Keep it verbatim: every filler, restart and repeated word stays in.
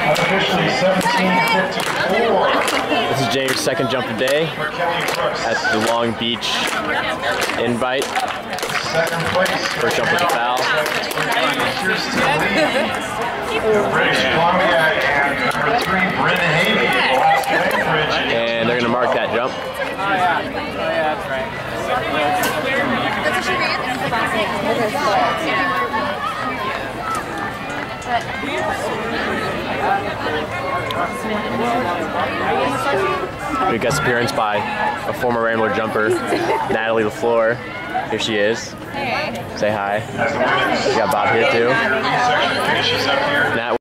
Unofficially seventeen fifty-four. This is James' second jump of the day at the Long Beach Invite. Second place. First jump with the foul. British Columbia and number three, Bryn Haley, Alaska Anchorage. And they're going to mark that jump. Oh yeah, oh yeah, that's right. Big guest appearance by a former Rambler jumper, Natalie LaFleur. Here she is. Hey. Say hi. We got Bob here too. Nat